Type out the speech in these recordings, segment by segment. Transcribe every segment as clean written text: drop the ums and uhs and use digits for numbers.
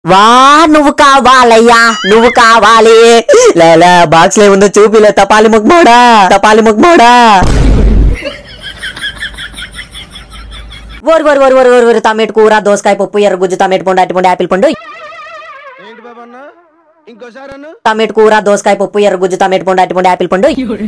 వా నువ్వు కావాలయ్యా నువ్వు కావాలి లేలా బాక్స్ లో ఏముందో చూపిలే తపాలి ముగ్మోడా ఓరు ఓరు ఓరు ఓరు ఓరు టమాటో కూర దోసకాయ పప్పు ఎర్ర గుజ్జు టమాటో పండు అరటి పండు యాపిల్ పండు టమాటో కూర దోసకాయ పప్పు ఎర్ర గుజ్జు టమాటో పండు అరటి పండు యాపిల్ పండు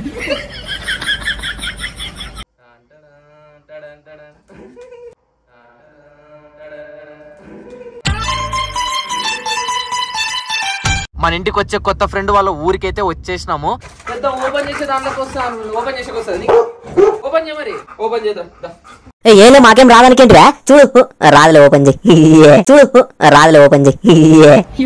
మన ఇంటికి వచ్చే కొత్త ఫ్రెండ్ వాళ్ళ ఊరికైతే వచ్చేసినాము. ఓపెన్ చేసే దాంట్లోకి వస్తాను. ఓపెన్ చేసేకి వస్తుంది. ఓపెన్ చేయ మరి ఓపెన్ చేద్దాం. ఏలే మాకేం రావడానికేంటిరా చూడు రాదులే ఓపెన్ చెయ్యి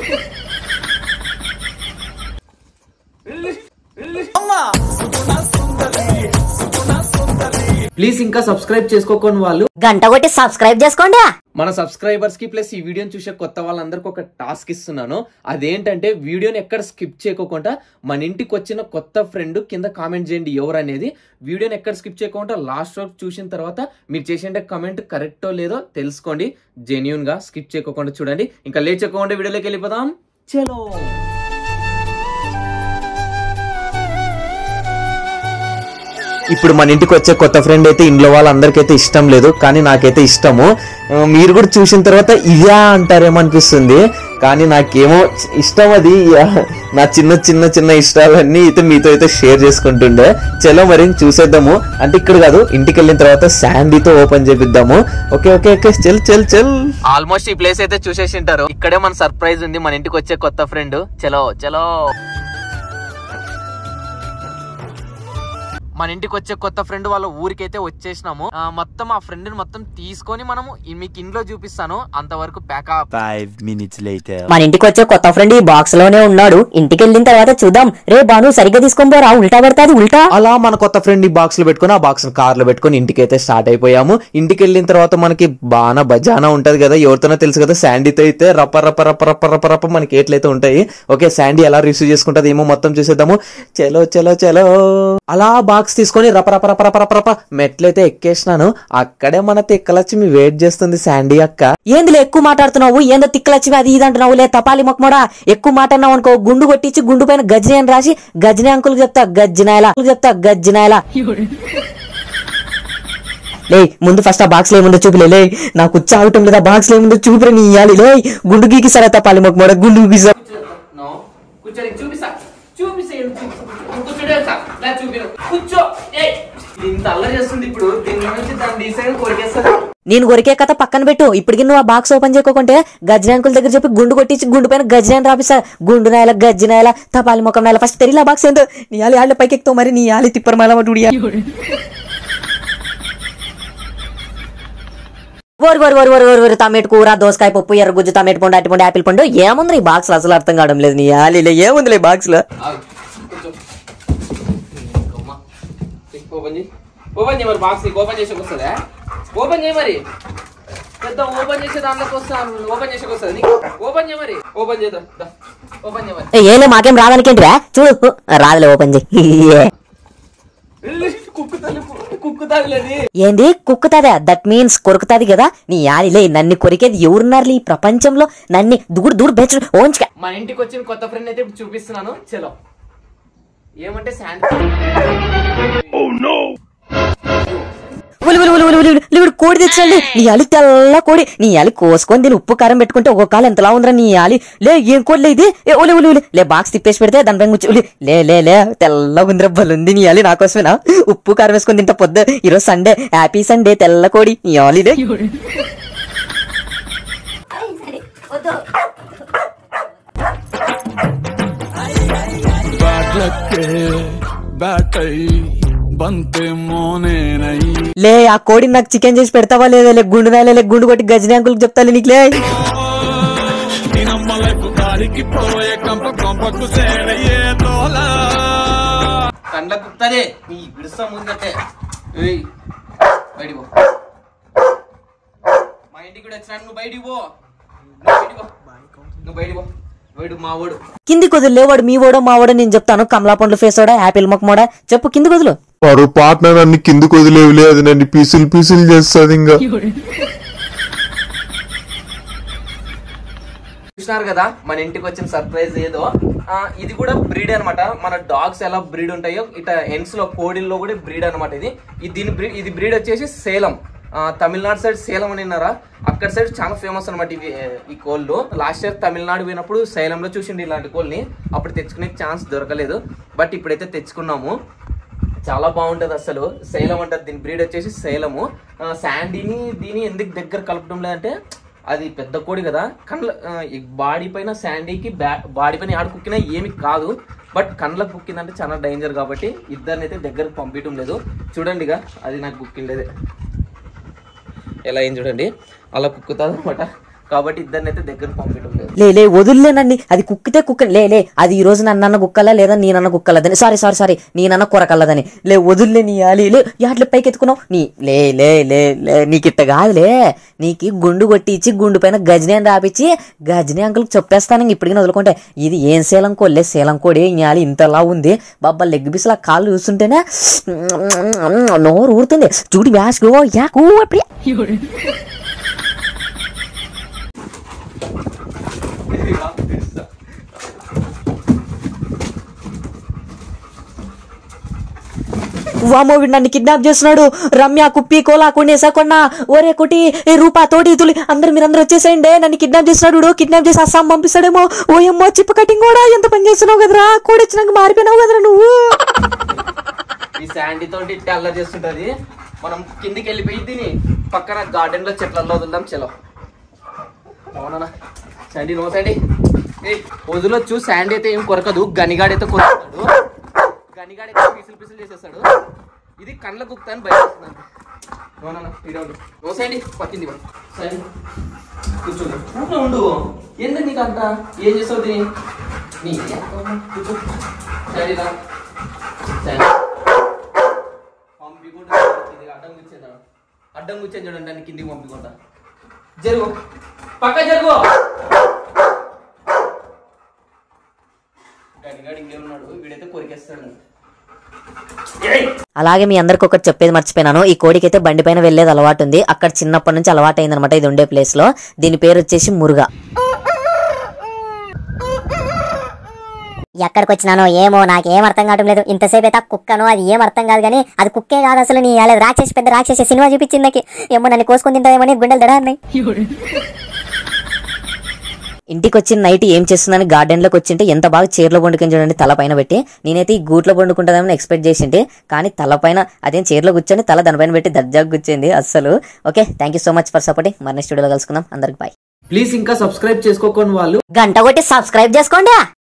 ప్లీజ్ ఇంకా సబ్స్క్రైబ్ చేసుకోకుండా వాళ్ళు గంట కొట్టి సబ్స్క్రైబ్ చేసుకోండి. మన సబ్స్క్రైబర్స్ కి ప్లస్ ఈ వీడియోని చూసే కొత్త వాళ్ళందరికీ ఒక టాస్క్ ఇస్తున్నాను. అదేంటంటే వీడియోని ఎక్కడ స్కిప్ చేయకోకుండా మన ఇంటికి వచ్చిన కొత్త ఫ్రెండ్ కింద కామెంట్ చేయండి ఎవరు అనేది. వీడియోని ఎక్కడ స్కిప్ చేయకుండా లాస్ట్ వరకు చూసిన తర్వాత మీరు చేసే కమెంట్ కరెక్టో లేదో తెలుసుకోండి. జెన్యూన్ గా స్కిప్ చేయకోకుండా చూడండి. ఇంకా లేట్ చేయకుండా వీడియోలోకి వెళ్ళిపోదాం. చలో ఇప్పుడు మన ఇంటికి వచ్చే కొత్త ఫ్రెండ్ అయితే ఇంట్లో వాళ్ళందరికైతే ఇష్టం లేదు, కానీ నాకైతే ఇష్టము. మీరు కూడా చూసిన తర్వాత ఇదా అంటారేమో అనిపిస్తుంది, కానీ నాకేమో ఇష్టం. అది నా చిన్న ఇష్టాలన్నీ అయితే మీతో అయితే షేర్ చేసుకుంటుండే. చలో మరి చూసేద్దాము. అంటే ఇక్కడ కాదు, ఇంటికి వెళ్ళిన తర్వాత శాండీతో ఓపెన్ చేపిద్దాము. ఓకే ఓకే ఓకే చల్. ఆల్మోస్ట్ ఈ ప్లేస్ అయితే చూసేసి ఉంటారు. ఇక్కడే మన సర్ప్రైజ్ ఉంది మన ఇంటికి వచ్చే కొత్త ఫ్రెండ్. చలో మన ఇంటికి వచ్చే కొత్త ఫ్రెండ్ వాళ్ళ ఊరికైతే వచ్చేసినాము. మొత్తం ఆ ఫ్రెండ్ ని మొత్తం తీసుకొని మనము మీకు ఇంట్లో చూపిస్తాను. అంతవరకు ప్యాకప్. 5 minutes later. మన ఇంటికి వచ్చే కొత్త ఫ్రెండ్ ఈ బాక్స్ లోనే ఉన్నాడు. ఇంటికి వెళ్ళిన తర్వాత చూద్దాం. రే బాను సరిగ్గా తీసుకొని పోరా, ఉల్టా పడతాది ఉల్టా. అలా మన కొత్త ఫ్రెండ్ ఈ బాక్స్ లో పెట్టుకుని ఆ బాక్స్ కార్ లో పెట్టుకుని ఇంటికి అయితే స్టార్ట్ అయిపోయాము. ఇంటికి వెళ్ళిన తర్వాత మనకి బానా బజానా ఉంటది కదా, ఎవరితోనో తెలుసు కదా. శాండీతో అయితే రప్ప రప్ప రప్ప రప్ప రప్ప రప్ప మనకి ఎట్లయితే ఉంటాయి. ఓకే శాండీ ఎలా రిసీవ్ చేసుకుంటది ఏమో మొత్తం చూసేద్దాము. చలో అలా బాక్స్ తీసుకొని రప రప రప రప రప రప మెట్లయితే ఎక్కేసినాను. అక్కడే మన తిక్కలక్ష్మి వెయిట్ చేస్తుంది. శాండీ అక్క ఏందిలే ఎక్కువ మాట్లాడుతున్నావు, ఏందో తిక్కలక్ష్మి అది ఇది అంటున్నావు. లే తపాలి మొక్కమోడా ఎక్కువ మాట్లాడినావు అనుకో గుండు కొట్టించి గుండు పైన గజ్జిని అని రాసి గజ్జిని అంకుల్ చెప్తా గజ్జినాయలా. లే ముందు ఫస్ట్ ఆ బాక్స్ లో ఏముందో చూపిలే. లే నాకు చావటం లేదా, బాక్స్ లో ఏముందో చూపిరే నీ ఇయ్యాలి. లే గుండు గీకి సరే తపాలి మొక్కమోడా గుండు గీసా. నేను కొరికే కథ పక్కన పెట్టు. ఇప్పటికి నువ్వు ఆ బాక్స్ ఓపెన్ చేయకుంటే గజ్జి అంకుల్ దగ్గర చెప్పి గుండు కొట్టించి గుండు పైన గజ్జి అని రాపిస్తా. గుండు నాయల గజ్జి నాయల తపాలి ముఖం నాయల. ఫస్ట్ తెరిలా బాక్స్ ఏందో నీ ఆలి ఆళ్ళ పైకి ఎక్కుతావు మరి. నీ ఆలి తిప్పర్ మాల టుడియా. ఓరు టమాటో కూర దోసకాయ పప్పు ఎర్ర గుజ్జు టమాటో పండు అరటి పండు యాపిల్ పండు. ఏముంది ఈ బాక్స్ లో అసలు అర్థం కావడం లేదు. నీ ఆలి ఏముంది బాక్స్ లో. ఓపెన్ చేయ మరి బాక్స్ ఓపెన్ చేసేకి వస్తుందా? ఓపెన్ చేయ మరి పెద్ద ఓపెన్ చేసే దాంట్లోకి వస్తాను. ఓపెన్ చేసేకి వస్తుంది. ఓపెన్ చేయ మరి ఓపెన్ చేద్దాం. ఓపెన్ చేయ మరి. ఏలే మాకేం రావడానికేంటిరా చూడు రాదులే ఓపెన్ చెయ్యి. ఏంది కుక్కుతాదా? దట్ మీన్స్ కొరుకుతాది కదా నీ ఆలిలే. నన్ను కొరికేది ఎవరున్నారు ఈ ప్రపంచంలో? నన్ను దూడు బెచ్చు ఓంచుక. మన ఇంటికి వచ్చిన కొత్త ఫ్రెండ్ అయితే చూపిస్తున్నాను. చలో ఏమంటే కోడి తెచ్చండి. నీ ఆలి తెల్ల కోడి. నీ ఆలి కోసుకొని దీన్ని ఉప్పు కారం పెట్టుకుంటే ఒక కాలం ఎంతలా ఉందిరా నీ ఆలి. లే ఏం కోడి ఇది లే బాక్స్ తిప్పేసి పెడితే దాని పైన కూర్చో. లే తెల్ల ఉందిరా బలుంది నీ ఆలి. నాకోసమేనా ఉప్పు కారం వేసుకొని తింటా పొద్దు. ఈరోజు సండే, హ్యాపీ సండే. తెల్ల కోడి నీ ఆలిదే. లే ఆ కోడి నాకు చికెన్ చేసి పెడతావా లేదా? లే గుండు నాయలే గుండు కొట్టి గజని అంకుల్ చెప్తాను నీకు. లే కండ్ల కుత్తదే నీ విడుస్తాం ముందంటే. బయటికి పో. మా ఇంటికి కూడా వచ్చినా నువ్వు బయటికి పో. నువ్వు బయటికి పో. కింది కొదులు లేవాడు మీ ఓడో మా ఓడో నేను చెప్తాను. కమలా పండ్లు ఫేస్ ఓడా యాపిల్ మొక్కమోడా చెప్పు. కింది కొదులు వాడు పార్ట్నర్ అన్ని కింది కొదిలేవులే. అది నన్ను పీసులు చేస్తుంది. ఇంకా చూసినారు కదా మన ఇంటికి వచ్చిన సర్ప్రైజ్ ఏదో. ఇది కూడా బ్రీడ్ అనమాట. మన డాగ్స్ ఎలా బ్రీడ్ ఉంటాయో ఇట్లా ఎన్స్ లో కోడిల్లో కూడా బ్రీడ్ అనమాట. ఇది బ్రీడ్ వచ్చేసి సేలం, తమిళనాడు సైడ్ సేలం అని విన్నారా, అక్కడ సైడ్ చాలా ఫేమస్ అనమాట ఈ కోళ్ళు. లాస్ట్ ఇయర్ తమిళనాడు పోయినప్పుడు సేలంలో చూసిండి ఇలాంటి కోళ్ళని. అప్పుడు తెచ్చుకునే ఛాన్స్ దొరకలేదు, బట్ ఇప్పుడైతే తెచ్చుకున్నాము. చాలా బాగుంటది అసలు. సేలం అంటారు దీని బ్రీడ్ వచ్చేసి సేలము. శాండీని దీని ఎందుకు దగ్గర కలపడం లేదంటే అది పెద్ద కోడి కదా, కండ్ల బాడీ పైన శాండీకి బాడీ పైన ఆడ కుక్కినా ఏమి కాదు, బట్ కండ్లకు కుక్కిందంటే చాలా డేంజర్ కాబట్టి ఇద్దరిని అయితే దగ్గరకు పంపించడం లేదు. చూడండిగా అది నాకు కుక్కిండేది ఎలా అయింది చూడండి, అలా కుక్కుతుంది అనమాట. కాబట్టి ఇద్దరిని అయితే దగ్గర పంపించడం లేదు. లే వదులేనండి, అది కుక్కితే కుక్క లే అది ఈ రోజు నన్న కుక్కలా లేదా నేనన్న కుక్కలదని, సారీ నేనన్న కొరకల్లదని. వదులే నీ ఆలి లే యాట్ల పైకి ఎత్తుకున్నావు నీ లే లే లే లే నీకిట్ట కాదులే, నీకు గుండు కొట్టించి గుండు పైన గజని అని రాపిచ్చి గజని అంకుల్కి చెప్పేస్తాను ఇప్పటికీ వదులుకుంటే. ఇది ఏం సేలం కోళ్ళే, సేలం కోడి ఇయాలి ఇంతలా ఉంది బాబా. లెగ్ పీసులా కాళ్ళు చూస్తుంటేనే నోరు ఊరుతుంది. చూడు వ్యాస్కో యాకు అప్పుడే వామో వీడు నన్ను కిడ్నాప్ చేస్తున్నాడు. రమ్య కుప్పి కోలా కొన్నేసా కొన్నా ఒరే కుటి రూపా తోటి తులి మీరందరూ వచ్చేసేయండి, నన్ను కిడ్నాప్ చేస్తున్నాడు. కిడ్నాప్ చేసి అస్సాం పంపిస్తాడేమో. ఓయమ్మో చిప్ప కటింగ్ కూడా ఎంత పని చేస్తున్నావు కదరా, కోడి వచ్చినాక మారిపోయినావు కదరా నువ్వు. ఈ శాండీ తోటి ఇట్టే అల్లరి చేస్తుంటది. మనం కిందికి వెళ్ళిపోయి దీని పక్కన గార్డెన్ లో చెట్లలో వదులుదాం. చలో అవునా శాండీ, నో శాండీ వదిలొచ్చు. శాండీ అయితే ఏం కొరకదు, గనిగాడైతే కొరుకుతాడు. గనిగాడైతే పిసులు చేసేస్తాడు. ఇది కండ్ల కుక్తా అని భయపడుతున్నాను. నో శాండీ పక్కింది కూర్చోండి ఉండు. ఎందుకు నీకు అంత ఏం చేస్తావు దీని కూర్చో. శాండీలా పంపికుండా అడ్డం కూర్చొని చూడండి, దాన్ని కిందికి పంపికుండా. జరుగు పక్క జరుగు. గడిగాడు ఇంకేమున్నాడు, వీడైతే కొరికేస్తాడు. అలాగే మీ అందరికి ఒకటి చెప్పేది మర్చిపోయినాను. ఈ కోడికైతే బండి పైన వెళ్లేది అలవాటు ఉంది. అక్కడ చిన్నప్పటి నుంచి అలవాటు అయిందనమాట ఇది ఉండే ప్లేస్ లో. దీని పేరు వచ్చేసి మురుగా. ఎక్కడికి వచ్చినానో ఏమో నాకేం అర్థం కావడం లేదు. ఇంతసేపు అయితే కుక్కను అది ఏం అర్థం కాదు కానీ అది కుక్కే కాదు అసలు. నీ రాక్షసి పెద్ద రాక్షసి సినిమా చూపించింది నాకు. ఏమో నన్ను కోసుకొని తింటామని గుండెలు దడా అన్నాయి. ఇంటికి వచ్చిన నైట్ ఏం చేస్తుందని గార్డెన్ లోకి వచ్చింటే ఎంత బాగా చీరలో వండుకొని చూడండి తల పైన పెట్టి. నేనైతే ఈ గూట్లో వండుకుంటుందని ఎక్స్పెక్ట్ చేసింటే, కానీ తల పైన అదేం చీరలో కూర్చొని తల దానిపైన పెట్టి దర్జాగా కూర్చోంది అస్సలు. Okay, thank you so much for supporting. మన నెక్స్ట్ వీడియోలో కలుసుకుందాం. అందరికి బాయ్. ప్లీజ్ ఇంకా సబ్స్క్రైబ్ చేసుకోకుండా వాళ్ళు గంట కొట్టి సబ్స్క్రైబ్ చేసుకోండి.